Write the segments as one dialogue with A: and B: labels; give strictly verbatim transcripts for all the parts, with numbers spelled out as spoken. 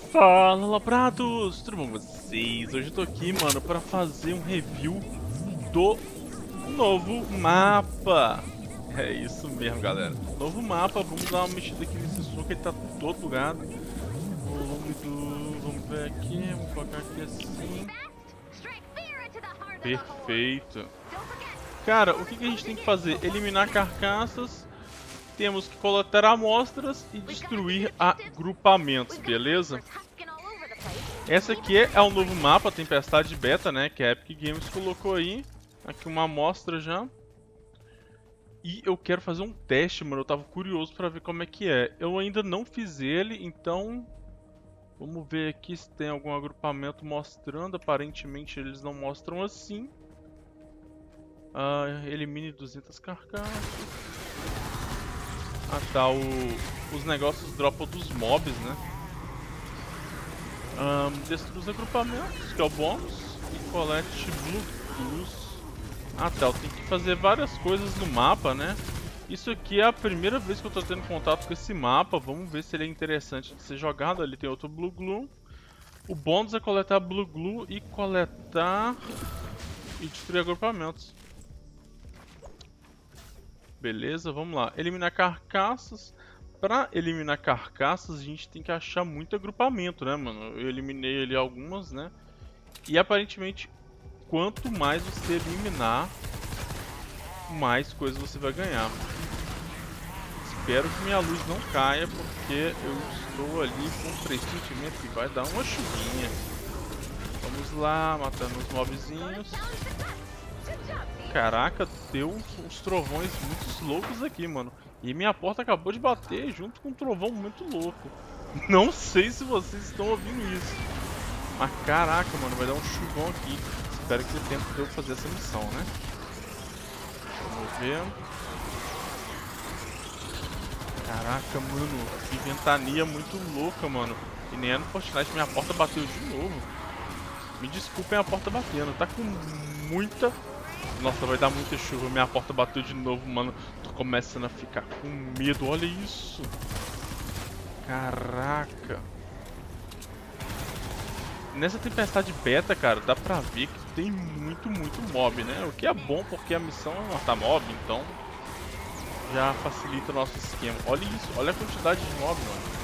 A: Fala, Labrados! Tudo bom com vocês? Hoje eu tô aqui, mano, pra fazer um review do novo mapa. É isso mesmo, galera. Novo mapa, vamos dar uma mexida aqui nesse som que ele tá todo bugado. Volume do... Vamos ver aqui, vamos colocar aqui assim. Perfeito. Cara, o que, que a gente tem que fazer? Eliminar carcaças. Temos que coletar amostras e destruir agrupamentos, beleza? Essa aqui é o novo mapa, Tempestade Beta, né? Que a Epic Games colocou aí. Aqui uma amostra já. E eu quero fazer um teste, mano. Eu tava curioso pra ver como é que é. Eu ainda não fiz ele, então... Vamos ver aqui se tem algum agrupamento mostrando. Aparentemente eles não mostram assim. Ah, elimine duzentas carcaças. Ah tá, o, os negócios dropam dos mobs, né? Um, destrua os agrupamentos, que é o bônus. E colete Blue Clues. Ah tá, eu tenho que fazer várias coisas no mapa, né? Isso aqui é a primeira vez que eu tô tendo contato com esse mapa. Vamos ver se ele é interessante de ser jogado. Ali tem outro Blue Glue. O bônus é coletar Blue Glue e coletar... E destruir agrupamentos. Beleza, vamos lá. Eliminar carcaças. Pra eliminar carcaças, a gente tem que achar muito agrupamento, né, mano? Eu eliminei ali algumas, né? E aparentemente, quanto mais você eliminar, mais coisas você vai ganhar. Espero que minha luz não caia, porque eu estou ali com um pressentimento que vai dar uma chuvinha. Vamos lá, matando os mobzinhos. Caraca, deu uns trovões muito loucos aqui, mano. E minha porta acabou de bater junto com um trovão muito louco. Não sei se vocês estão ouvindo isso. Mas caraca, mano, vai dar um chuvão aqui. Espero que dê tempo de eu fazer essa missão, né? Vamos ver. Caraca, mano, que ventania muito louca, mano. E nem é no Fortnite, minha porta bateu de novo. Me desculpem a porta batendo, tá com muita... Nossa, vai dar muita chuva, minha porta bateu de novo, mano. Tô começando a ficar com medo, olha isso. Caraca. Nessa tempestade beta, cara, dá pra ver que tem muito, muito mob, né? O que é bom, porque a missão é matar mob, então já facilita o nosso esquema. Olha isso, olha a quantidade de mob, mano.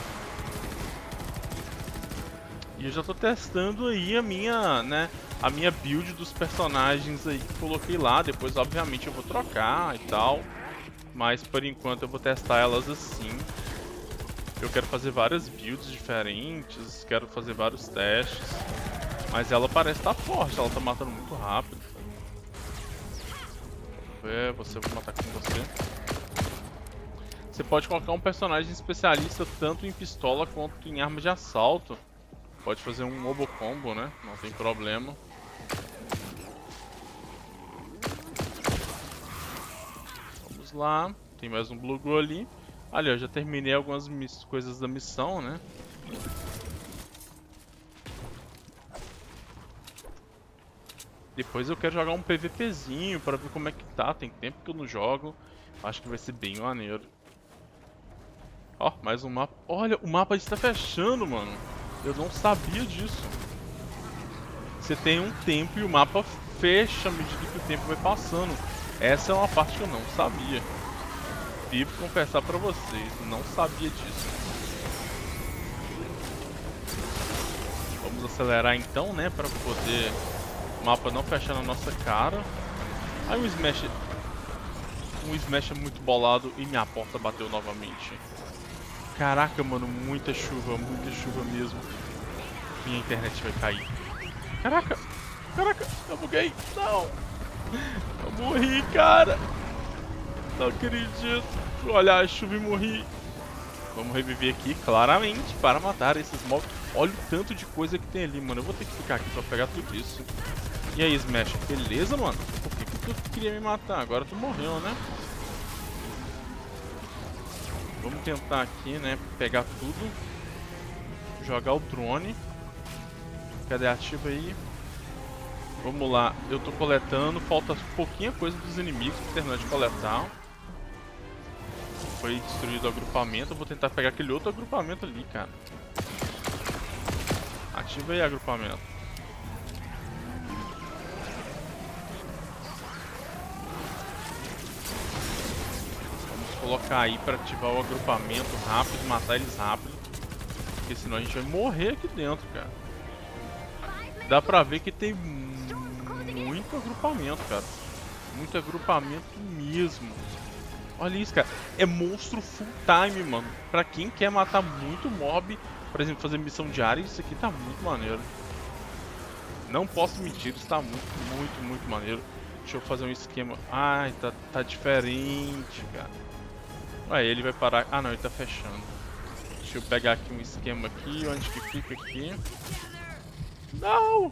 A: E eu já tô testando aí a minha, né, a minha build dos personagens aí que coloquei lá. Depois, obviamente, eu vou trocar e tal. Mas, por enquanto, eu vou testar elas assim. Eu quero fazer várias builds diferentes, quero fazer vários testes. Mas ela parece estar forte, ela tá matando muito rápido. Vamos ver, você, vou matar com você. Você pode colocar um personagem especialista tanto em pistola quanto em arma de assalto. Pode fazer um Mobo Combo, né? Não tem problema. Vamos lá. Tem mais um Blue Glue ali. Ali, eu já terminei algumas coisas da missão, né? Depois eu quero jogar um PVPzinho pra ver como é que tá. Tem tempo que eu não jogo. Acho que vai ser bem maneiro. Ó, mais um mapa. Olha, o mapa está fechando, mano. Eu não sabia disso. Você tem um tempo e o mapa fecha à medida que o tempo vai passando. Essa é uma parte que eu não sabia. Devo confessar pra vocês, não sabia disso. Vamos acelerar então, né, pra poder o mapa não fechar na nossa cara. Aí um smash... Um smash é muito bolado e minha porta bateu novamente. Caraca, mano, muita chuva, muita chuva mesmo. Minha internet vai cair. Caraca, caraca, eu buguei. Não, eu morri, cara. Não acredito. Olha a chuva e morri. Vamos reviver aqui, claramente, para matar esses mobs. Olha o tanto de coisa que tem ali, mano. Eu vou ter que ficar aqui pra pegar tudo isso. E aí, Smash, beleza, mano? Por que que tu queria me matar? Agora tu morreu, né? Vamos tentar aqui, né, pegar tudo. Jogar o drone. Cadê a ativa aí? Vamos lá, eu tô coletando. Falta pouquinha coisa dos inimigos pra terminar de coletar. Foi destruído o agrupamento. Eu vou tentar pegar aquele outro agrupamento ali, cara. Ativa aí agrupamento. Vamos colocar aí para ativar o agrupamento rápido, matar eles rápido. Porque senão a gente vai morrer aqui dentro, cara. Dá pra ver que tem muito agrupamento, cara. Muito agrupamento mesmo. Olha isso, cara. É monstro full time, mano. Pra quem quer matar muito mob, por exemplo, fazer missão diária, isso aqui tá muito maneiro. Não posso mentir, isso tá muito, muito, muito maneiro. Deixa eu fazer um esquema. Ai, tá, tá diferente, cara. Ué, ele vai parar. Ah, não, ele tá fechando. Deixa eu pegar aqui um esquema aqui. Onde que fica aqui? Não!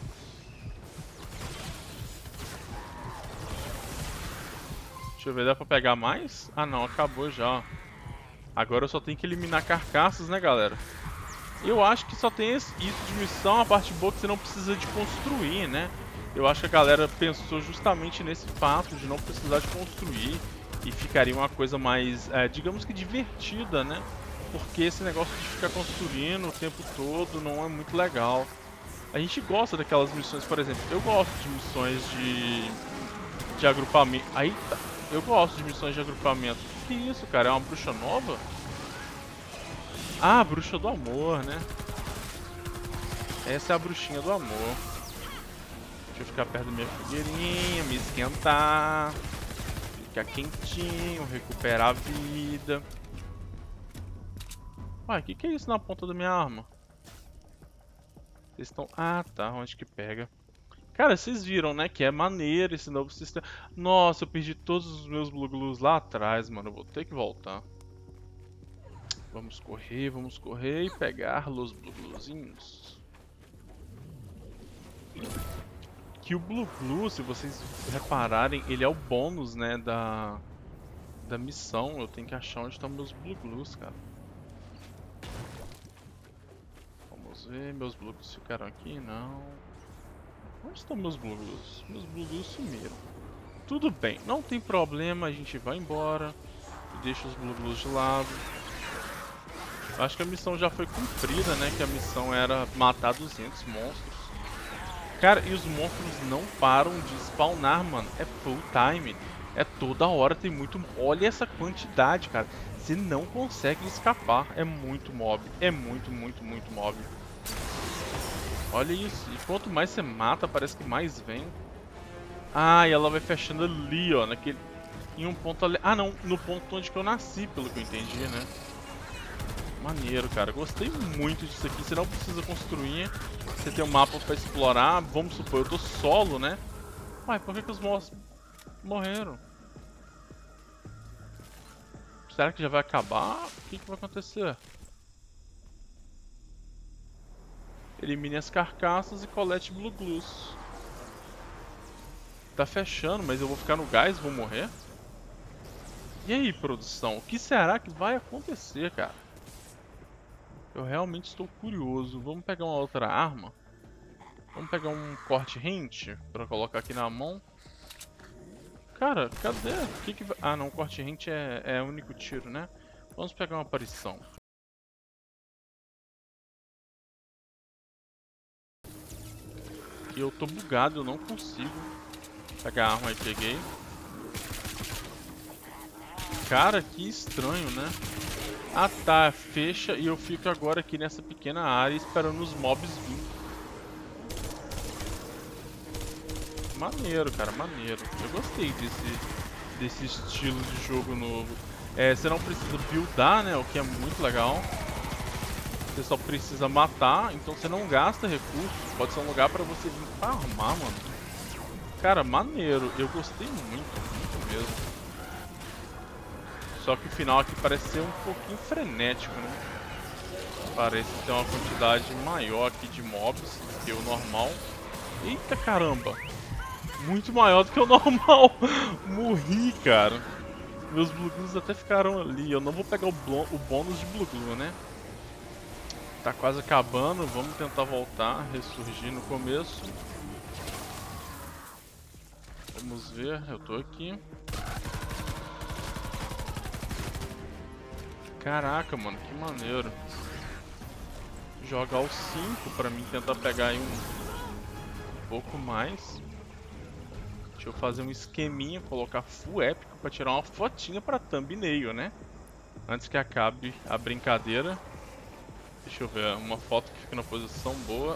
A: Deixa eu ver, dá pra pegar mais? Ah não, acabou já. Agora eu só tenho que eliminar carcaças, né, galera? Eu acho que só tem isso de missão, a parte boa que você não precisa de construir, né? Eu acho que a galera pensou justamente nesse fato de não precisar de construir. E ficaria uma coisa mais, é, digamos que divertida, né? Porque esse negócio de ficar construindo o tempo todo não é muito legal. A gente gosta daquelas missões, por exemplo, eu gosto de missões de, de agrupamento. Aí tá. Eu gosto de missões de agrupamento. Que isso, cara? É uma bruxa nova? Ah, bruxa do amor, né? Essa é a bruxinha do amor. Deixa eu ficar perto da minha fogueirinha, me esquentar. Ficar quentinho, recuperar a vida. Uai, o que, que é isso na ponta da minha arma? Vocês estão... Ah, tá. Onde que pega? Cara, vocês viram, né, que é maneiro esse novo sistema. Nossa, eu perdi todos os meus Blue Glues lá atrás, mano. Eu vou ter que voltar. Vamos correr, vamos correr e pegar os Blue Gluezinhos. Que o Blue Glue, se vocês repararem, ele é o bônus, né, da, da missão. Eu tenho que achar onde estão meus Blue Glues, cara. Vamos ver, meus Blue Glues ficaram aqui? Não. Onde estão meus Blue Glues? Meus Blue Glues sumiram. Tudo bem, não tem problema, a gente vai embora e deixa os Blue Glues de lado. Acho que a missão já foi cumprida, né? Que a missão era matar duzentos monstros. Cara, e os monstros não param de spawnar, mano. É full time. É toda hora, tem muito... Olha essa quantidade, cara. Você não consegue escapar. É muito mob. É muito, muito, muito mob. Olha isso, e quanto mais você mata, parece que mais vem. Ah, e ela vai fechando ali, ó, naquele... Em um ponto ali... Ah, não, no ponto onde que eu nasci, pelo que eu entendi, né? Maneiro, cara, gostei muito disso aqui. Você não precisa construir, você tem um mapa pra explorar. Vamos supor, eu tô solo, né? Uai, por que que os monstros morreram? Será que já vai acabar? O que que vai acontecer? Elimine as carcaças e colete Blue Glues. Tá fechando, mas eu vou ficar no gás e vou morrer? E aí, produção? O que será que vai acontecer, cara? Eu realmente estou curioso. Vamos pegar uma outra arma? Vamos pegar um corte hint pra colocar aqui na mão. Cara, cadê? O que que vai... Ah, não, corte hint é, é único tiro, né? Vamos pegar uma aparição. Eu tô bugado, eu não consigo pegar a arma e peguei. Cara, que estranho, né? Ah tá, fecha e eu fico agora aqui nessa pequena área esperando os mobs vir. Maneiro, cara, maneiro. Eu gostei desse, desse estilo de jogo novo. É, você não precisa buildar, né? O que é muito legal. Você só precisa matar, então você não gasta recursos. Pode ser um lugar pra você vir farmar, mano. Cara, maneiro. Eu gostei muito, muito mesmo. Só que o final aqui parece ser um pouquinho frenético, né? Parece ter uma quantidade maior aqui de mobs que o normal. Eita caramba! Muito maior do que o normal. Morri, cara. Meus Blue Glues até ficaram ali. Eu não vou pegar o, o bônus de Blue Glue, né? Tá quase acabando, vamos tentar voltar, ressurgir no começo. Vamos ver, eu tô aqui. Caraca, mano, que maneiro. jogar o cinco pra mim tentar pegar aí um, um pouco mais. Deixa eu fazer um esqueminha, colocar full épico pra tirar uma fotinha pra thumbnail, né? Antes que acabe a brincadeira. Deixa eu ver, uma foto que fica na posição boa.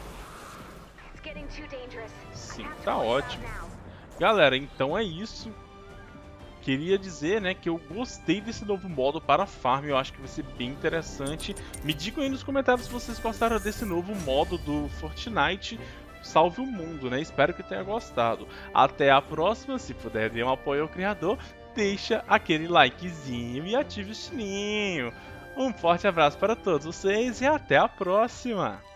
A: Sim, tá ótimo. Galera, então é isso. Queria dizer, né, que eu gostei desse novo modo para farm, eu acho que vai ser bem interessante. Me digam aí nos comentários se vocês gostaram desse novo modo do Fortnite. Salve o mundo, né? Espero que tenha gostado. Até a próxima, se puder dar um apoio ao criador, deixa aquele likezinho e ative o sininho. Um forte abraço para todos vocês e até a próxima!